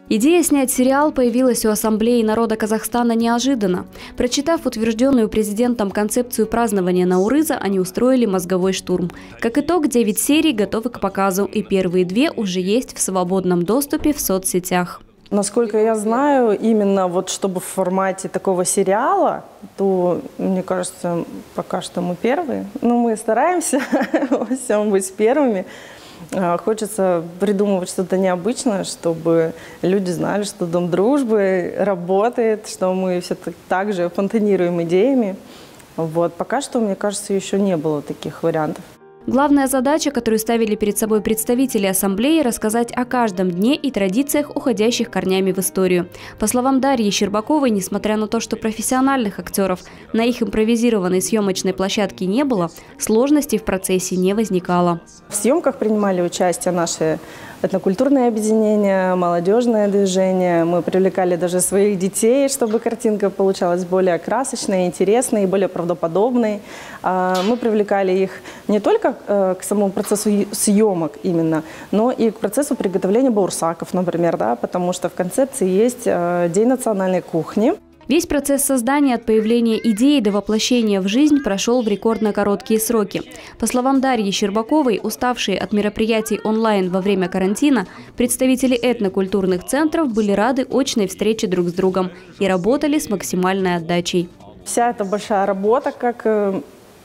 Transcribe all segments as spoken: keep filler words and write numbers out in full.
Идея снять сериал появилась у Ассамблеи народа Казахстана неожиданно. Прочитав утвержденную президентом концепцию празднования Наурыза, они устроили мозговой штурм. Как итог, девять серий готовы к показу, и первые две уже есть в свободном доступе в соцсетях. Насколько я знаю, именно вот чтобы в формате такого сериала, то, мне кажется, пока что мы первые. Но мы стараемся во всем быть первыми. Хочется придумывать что-то необычное, чтобы люди знали, что Дом дружбы работает, что мы все так же фонтанируем идеями. Вот. Пока что, мне кажется, еще не было таких вариантов. Главная задача, которую ставили перед собой представители Ассамблеи, рассказать о каждом дне и традициях, уходящих корнями в историю. По словам Дарьи Щербаковой, несмотря на то, что профессиональных актеров на их импровизированной съемочной площадке не было, сложностей в процессе не возникало. В съемках принимали участие наши этнокультурные объединения, молодежное движение. Мы привлекали даже своих детей, чтобы картинка получалась более красочной, интересной и более правдоподобной. Мы привлекали их не только к самому процессу съемок именно, но и к процессу приготовления баурсаков, например, да, потому что в концепции есть День национальной кухни. Весь процесс создания от появления идеи до воплощения в жизнь прошел в рекордно короткие сроки. По словам Дарьи Щербаковой, уставшие от мероприятий онлайн во время карантина, представители этнокультурных центров были рады очной встрече друг с другом и работали с максимальной отдачей. Вся эта большая работа, как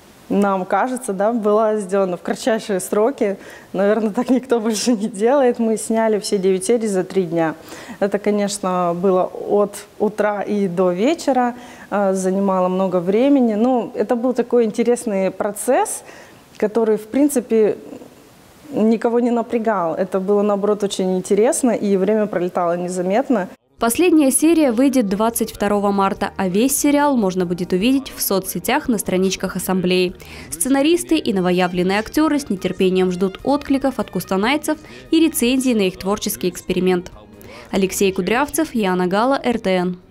нам кажется, да, была сделана в кратчайшие сроки. Наверное, так никто больше не делает. Мы сняли все девять серий за три дня. Это, конечно, было от утра и до вечера, занимало много времени. Но это был такой интересный процесс, который, в принципе, никого не напрягал. Это было, наоборот, очень интересно, и время пролетало незаметно. Последняя серия выйдет двадцать второго марта, а весь сериал можно будет увидеть в соцсетях на страничках Ассамблеи. Сценаристы и новоявленные актеры с нетерпением ждут откликов от кустанайцев и рецензий на их творческий эксперимент. Алексей Кудрявцев, Яна Гала, эр тэ эн.